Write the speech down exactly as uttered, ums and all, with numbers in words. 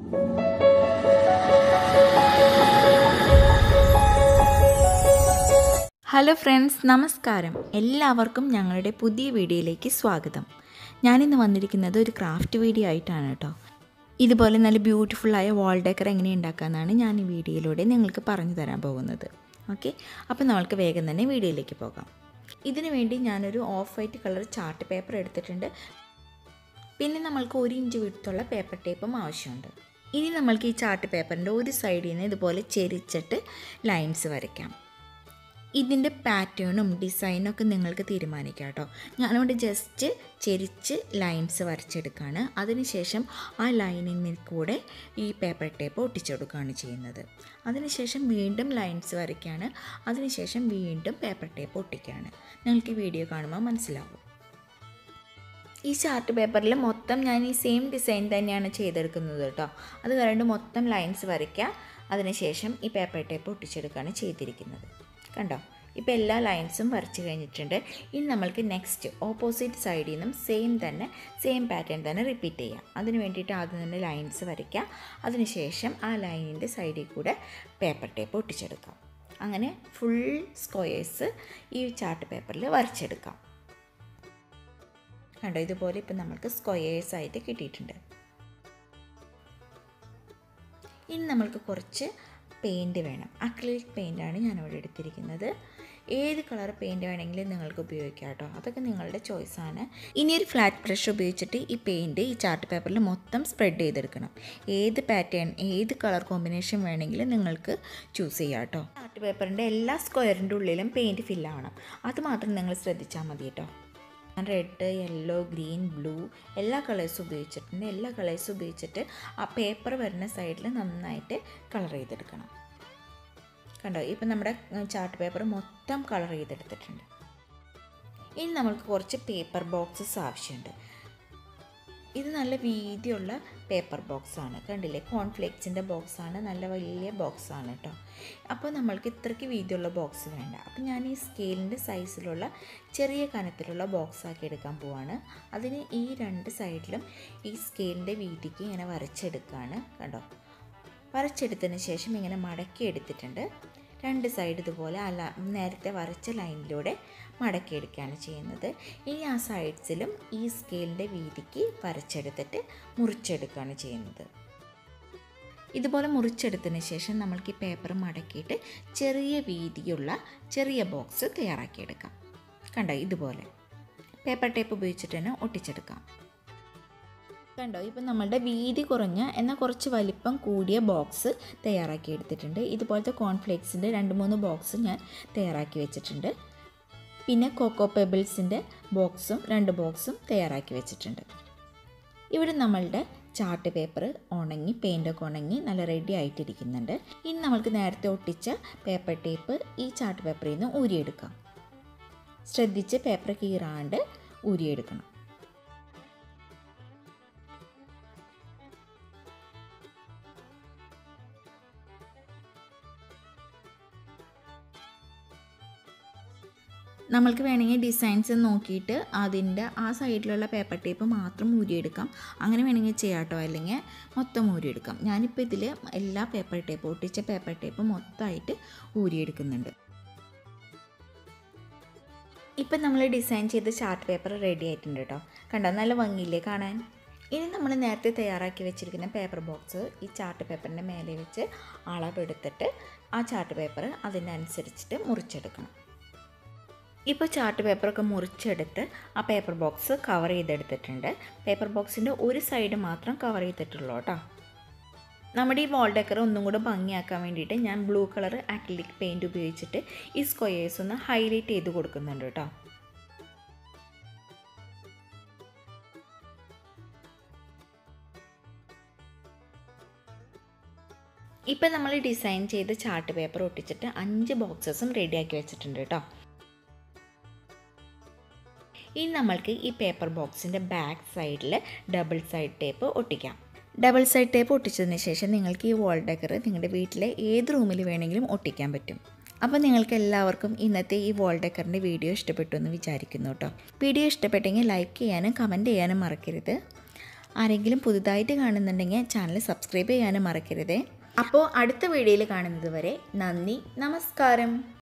Hello friends, നമസ്കാരം. എല്ലാവർക്കും ഞങ്ങളുടെ പുതിയ വീഡിയോയിലേക്ക് സ്വാഗതം. ഞാനിന്ന് വന്നിരിക്കുന്നത് ഒരു ക്രാഫ്റ്റ് വീഡിയോ ആയിട്ടാണ് കേട്ടോ. ഇതുപോലെ നല്ല ബ്യൂട്ടിഫുള്ളായ വാൾ ഡെക്കർ എങ്ങനെ ഉണ്ടാക്കാമെന്നാണ് ഞാൻ ഈ വീഡിയോയിലൂടെ നിങ്ങൾക്ക് പറഞ്ഞു തരാൻ പോകുന്നത്. ഓക്കെ, അപ്പോൾ നമ്മൾക്ക് വേഗം തന്നെ വീഡിയോയിലേക്ക് പോകാം. ഇതിനു വേണ്ടി ഞാനൊരു off white colour chart paper എടുത്തിട്ടുണ്ട്. പിന്നെ നമ്മൾക്ക് ഒരു ഇഞ്ച് വിടുത്തുള്ള പേപ്പർ ടേപ്പും ആവശ്യമുണ്ട്. ഇനി നമ്മൾക്ക് ഈ ചാർട്ട് പേപ്പറിൻ്റെ ഒരു സൈഡിൽ നിന്ന് ഇതുപോലെ ചെരിച്ചിട്ട് ലൈൻസ് വരയ്ക്കാം. ഇതിൻ്റെ പാറ്റേണും ഡിസൈനും ഒക്കെ നിങ്ങൾക്ക് തീരുമാനിക്കാം കേട്ടോ. ഞാനിവിടെ ജസ്റ്റ് ചെരിച്ച് ലൈൻസ് വരച്ചെടുക്കുകയാണ്. അതിനുശേഷം ആ ലൈനിൽ കൂടെ ഈ പേപ്പർ ടേപ്പ് ഒട്ടിച്ചെടുക്കുകയാണ് ചെയ്യുന്നത്. അതിനുശേഷം വീണ്ടും ലൈൻസ് വരയ്ക്കുകയാണ്. അതിനുശേഷം വീണ്ടും പേപ്പർ ടേപ്പ് ഒട്ടിക്കുകയാണ്. നിങ്ങൾക്ക് ഈ വീഡിയോ കാണുമ്പോൾ മനസ്സിലാവും. ഈ ചാർട്ട് പേപ്പറിൽ മൊത്തം ഞാൻ ഈ സെയിം ഡിസൈൻ തന്നെയാണ് ചെയ്തെടുക്കുന്നത് കേട്ടോ. അത് കാരണം മൊത്തം ലൈൻസ് വരയ്ക്കുക. അതിനുശേഷം ഈ പേപ്പർ ടേപ്പ് ഒട്ടിച്ചെടുക്കുകയാണ് ചെയ്തിരിക്കുന്നത്. കണ്ടോ, ഇപ്പോൾ എല്ലാ ലൈൻസും വരച്ച് കഴിഞ്ഞിട്ടുണ്ട്. ഇനി നമ്മൾക്ക് നെക്സ്റ്റ് ഓപ്പോസിറ്റ് സൈഡിൽ നിന്നും സെയിം തന്നെ സെയിം പാറ്റേൺ തന്നെ റിപ്പീറ്റ് ചെയ്യാം. അതിന് വേണ്ടിയിട്ട് ആദ്യം തന്നെ ലൈൻസ് വരയ്ക്കുക. അതിനുശേഷം ആ ലൈനിൻ്റെ സൈഡിൽ കൂടെ പേപ്പർ ടേപ്പ് ഒട്ടിച്ചെടുക്കാം. അങ്ങനെ ഫുൾ സ്ക്വയേഴ്സ് ഈ ചാർട്ട് പേപ്പറിൽ വരച്ചെടുക്കാം. കണ്ടോ, ഇതുപോലെ ഇപ്പം നമ്മൾക്ക് സ്ക്വയേഴ്സ് ആയിട്ട് കിട്ടിയിട്ടുണ്ട്. ഇനി നമ്മൾക്ക് കുറച്ച് പെയിൻറ്റ് വേണം. അക്രിലിക് പെയിൻ്റാണ് ഞാനിവിടെ എടുത്തിരിക്കുന്നത്. ഏത് കളർ പെയിൻറ്റ് വേണമെങ്കിലും നിങ്ങൾക്ക് ഉപയോഗിക്കാം കേട്ടോ. അതൊക്കെ നിങ്ങളുടെ ചോയ്സാണ്. ഇനി ഒരു ഫ്ലാറ്റ് ബ്രഷ് ഉപയോഗിച്ചിട്ട് ഈ പെയിൻറ്റ് ഈ ചാർട്ട് പേപ്പറിൽ മൊത്തം സ്പ്രെഡ് ചെയ്തെടുക്കണം. ഏത് പാറ്റേൺ ഏത് കളർ കോമ്പിനേഷൻ വേണമെങ്കിലും നിങ്ങൾക്ക് ചൂസ് ചെയ്യാം കേട്ടോ. ചാർട്ട് പേപ്പറിൻ്റെ എല്ലാ സ്ക്വയറിൻ്റെ ഉള്ളിലും പെയിൻറ്റ് ഫില്ലാവണം. അത് മാത്രം നിങ്ങൾ ശ്രദ്ധിച്ചാൽ മതി കേട്ടോ. റെഡ്, യെല്ലോ, ഗ്രീൻ, ബ്ലൂ എല്ലാ കളേഴ്സും ഉപയോഗിച്ചിട്ടുണ്ട്. എല്ലാ കളേഴ്സും ഉപയോഗിച്ചിട്ട് ആ പേപ്പർ വരുന്ന സൈഡിൽ നന്നായിട്ട് കളർ ചെയ്തെടുക്കണം. കണ്ടോ, ഇപ്പം നമ്മുടെ ചാർട്ട് പേപ്പർ മൊത്തം കളർ ചെയ്തെടുത്തിട്ടുണ്ട്. ഇനി നമ്മൾക്ക് കുറച്ച് പേപ്പർ ബോക്സസ് ആവശ്യമുണ്ട്. ഇത് നല്ല വീതിയുള്ള പേപ്പർ ബോക്സാണ്. കണ്ടില്ലേ, കോൺഫ്ലേക്സിൻ്റെ ബോക്സാണ്. നല്ല വലിയ ബോക്സാണ് കേട്ടോ. അപ്പോൾ നമ്മൾക്ക് ഇത്രയ്ക്ക് വീതിയുള്ള ബോക്സ് വേണ്ട. അപ്പോൾ ഞാൻ ഈ സ്കെയിലിൻ്റെ സൈസിലുള്ള ചെറിയ കനത്തിലുള്ള ബോക്സാക്കി എടുക്കാൻ പോവാണ്. അതിന് ഈ രണ്ട് സൈഡിലും ഈ സ്കെയിലിൻ്റെ വീതിക്ക് ഇങ്ങനെ വരച്ചെടുക്കുകയാണ്. കണ്ടോ, വരച്ചെടുത്തതിന് ശേഷം ഇങ്ങനെ മടക്കി എടുത്തിട്ടുണ്ട്. രണ്ട് സൈഡ് ഇതുപോലെ അല്ല നേരത്തെ വരച്ച ലൈനിലൂടെ മടക്കിയെടുക്കുകയാണ് ചെയ്യുന്നത്. ഇനി ആ സൈഡ്സിലും ഈ സ്കെയിലിൻ്റെ വീതിക്ക് വരച്ചെടുത്തിട്ട് മുറിച്ചെടുക്കുകയാണ് ചെയ്യുന്നത്. ഇതുപോലെ മുറിച്ചെടുത്തതിന് ശേഷം നമ്മൾക്ക് ഈ പേപ്പർ മടക്കിയിട്ട് ചെറിയ വീതിയുള്ള ചെറിയ ബോക്സ് തയ്യാറാക്കിയെടുക്കാം. കണ്ടോ, ഇതുപോലെ പേപ്പർ ടേപ്പ് ഉപയോഗിച്ചിട്ട് തന്നെ ഒട്ടിച്ചെടുക്കാം. കണ്ടോ, ഇപ്പം നമ്മളുടെ വീതി കുറഞ്ഞ എന്നാൽ കുറച്ച് വലിപ്പം കൂടിയ ബോക്സ് തയ്യാറാക്കി എടുത്തിട്ടുണ്ട്. ഇതുപോലത്തെ കോൺഫ്ലേക്സിൻ്റെ രണ്ട് മൂന്ന് ബോക്സ് ഞാൻ തയ്യാറാക്കി വെച്ചിട്ടുണ്ട്. പിന്നെ കൊക്കോ പെബിൾസിൻ്റെ ബോക്സും രണ്ട് ബോക്സും തയ്യാറാക്കി വെച്ചിട്ടുണ്ട്. ഇവിടെ നമ്മളുടെ ചാർട്ട് പേപ്പർ ഉണങ്ങി പെയിൻ്റൊക്കെ ഉണങ്ങി നല്ല റെഡി ആയിട്ടിരിക്കുന്നുണ്ട്. ഇനി നമ്മൾക്ക് നേരത്തെ ഒട്ടിച്ച പേപ്പർ ടേപ്പ് ഈ ചാർട്ട് പേപ്പറിൽ നിന്ന് ഊരിയെടുക്കാം. ശ്രദ്ധിച്ച് പേപ്പർ കീറാണ്ട് ഊരിയെടുക്കണം. നമ്മൾക്ക് വേണമെങ്കിൽ ഡിസൈൻസ് നോക്കിയിട്ട് അതിൻ്റെ ആ സൈഡിലുള്ള പേപ്പർ ടേപ്പ് മാത്രം ഊരിയെടുക്കാം. അങ്ങനെ വേണമെങ്കിൽ ചെയ്യാം കേട്ടോ. അല്ലെങ്കിൽ മൊത്തം ഊരിയെടുക്കാം. ഞാനിപ്പോൾ ഇതിൽ എല്ലാ പേപ്പർ ടേപ്പ് ഒട്ടിച്ച പേപ്പർ ടേപ്പ് മൊത്തമായിട്ട് ഊരിയെടുക്കുന്നുണ്ട്. ഇപ്പം നമ്മൾ ഡിസൈൻ ചെയ്ത് ചാർട്ട് പേപ്പർ റെഡി ആയിട്ടുണ്ട് കേട്ടോ. കണ്ടോ, നല്ല ഭംഗിയില്ലേ കാണാൻ. ഇനി നമ്മൾ നേരത്തെ തയ്യാറാക്കി വെച്ചിരിക്കുന്ന പേപ്പർ ബോക്സ് ഈ ചാർട്ട് പേപ്പറിൻ്റെ മേലെ വെച്ച് അളവെടുത്തിട്ട് ആ ചാർട്ട് പേപ്പർ അതിനനുസരിച്ചിട്ട് മുറിച്ചെടുക്കണം. ഇപ്പോൾ ചാർട്ട് പേപ്പറൊക്കെ മുറിച്ചെടുത്ത് ആ പേപ്പർ ബോക്സ് കവർ ചെയ്തെടുത്തിട്ടുണ്ട്. പേപ്പർ ബോക്സിൻ്റെ ഒരു സൈഡ് മാത്രം കവർ ചെയ്തിട്ടുള്ളൂ കേട്ടോ. നമ്മുടെ ഈ വാൾ ഡെക്കർ ഒന്നും കൂടെ ഭംഗിയാക്കാൻ വേണ്ടിയിട്ട് ഞാൻ ബ്ലൂ കളർ അക്രിലിക് പെയിൻറ്റ് ഉപയോഗിച്ചിട്ട് ഈ സ്ക്വയേഴ്സ് ഒന്ന് ഹൈലൈറ്റ് ചെയ്ത് കൊടുക്കുന്നുണ്ട് കേട്ടോ. ഇപ്പം നമ്മൾ ഡിസൈൻ ചെയ്ത് ചാർട്ട് പേപ്പർ ഒട്ടിച്ചിട്ട് അഞ്ച് ബോക്സസും റെഡിയാക്കി വെച്ചിട്ടുണ്ട് കേട്ടോ. ഇനി നമ്മൾക്ക് ഈ പേപ്പർ ബോക്സിൻ്റെ ബാക്ക് സൈഡിൽ ഡബിൾ സൈഡ് ടേപ്പ് ഒട്ടിക്കാം. ഡബിൾ സൈഡ് ടേപ്പ് ഒട്ടിച്ചതിന് ശേഷം നിങ്ങൾക്ക് ഈ വാൾ ഡെക്കർ നിങ്ങളുടെ വീട്ടിലെ ഏത് റൂമിൽ വേണമെങ്കിലും ഒട്ടിക്കാൻ പറ്റും. അപ്പോൾ നിങ്ങൾക്ക് എല്ലാവർക്കും ഇന്നത്തെ ഈ വാൾ ഡെക്കറിൻ്റെ വീഡിയോ ഇഷ്ടപ്പെട്ടു എന്ന് വിചാരിക്കുന്നു കേട്ടോ. വീഡിയോ ഇഷ്ടപ്പെട്ടെങ്കിൽ ലൈക്ക് ചെയ്യാനും കമൻറ്റ് ചെയ്യാനും മറക്കരുത്. ആരെങ്കിലും പുതുതായിട്ട് കാണുന്നുണ്ടെങ്കിൽ ചാനൽ സബ്സ്ക്രൈബ് ചെയ്യാനും മറക്കരുതേ. അപ്പോൾ അടുത്ത വീഡിയോയിൽ കാണുന്നത് വരെ നന്ദി, നമസ്കാരം.